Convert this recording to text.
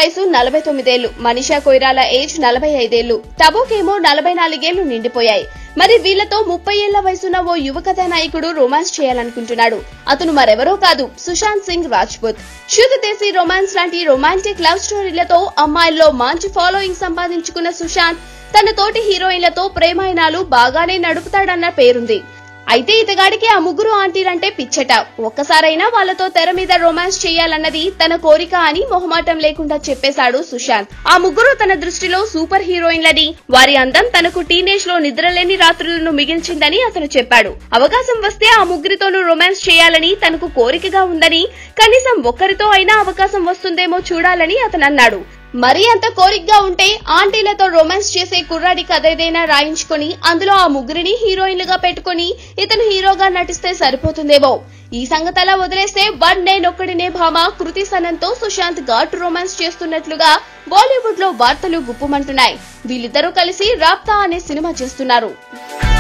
వయసు 49 ఏళ్లు, మనీషా కొయిరాలా ఏజ్ 45 ఏళ్లు, టబోకేమో 44 ఏళ్లు నిండిపోయాయి. మరి వీళ్లతో 30 ఏళ్ల వయసున్న ఓ యువ కథానాయకుడు రొమాన్స్ చేయాలనుకుంటున్నాడు. అతను మరెవరో కాదు, సుశాంత్ సింగ్ రాజ్పుత్. శుద్ధ దేశీ రొమాన్స్ లాంటి రొమాంటిక్ లవ్ స్టోరీలతో అమ్మాయిల్లో మంచి ఫాలోయింగ్ సంపాదించుకున్న సుశాంత్ తన తోటి హీరోయిన్లతో ప్రేమాయణాలు బాగానే నడుపుతాడన్న పేరుంది. అయితే ఇతగాడికి ఆ ముగ్గురు ఆంటీలంటే పిచ్చట. ఒక్కసారైనా వాళ్లతో తెర మీద రొమాన్స్ చేయాలన్నది తన కోరిక అని మొహమాటం లేకుండా చెప్పేశాడు సుశాంత్. ఆ ముగ్గురు తన దృష్టిలో సూపర్ హీరోయిన్లని, వారి అందం తనకు టీనేజ్ లో నిద్రలేని రాత్రులను మిగిల్చిందని అతను చెప్పాడు. అవకాశం వస్తే ఆ ముగ్గురితోనూ రొమాన్స్ చేయాలని తనకు కోరికగా ఉందని, కనీసం ఒక్కరితో అయినా అవకాశం వస్తుందేమో చూడాలని అతను అన్నాడు. మరీ అంత కోరికగా ఉంటే ఆంటీలతో రొమాన్స్ చేసే కుర్రాడి కథేదైనా రాయించుకొని అందులో ఆ ముగ్గురిని హీరోయిన్లుగా పెట్టుకుని ఇతను హీరోగా నటిస్తే సరిపోతుందేమో. ఈ సంగతలా వదిలేస్తే నేనొక్కడినే భామ కృతి సనన్తో సుశాంత్ ఘాటు రొమాన్స్ చేస్తున్నట్లుగా బాలీవుడ్ లో వార్తలు గుప్పుమంటున్నాయి. వీళ్ళిద్దరూ కలిసి రాబ్తా అనే సినిమా చేస్తున్నారు.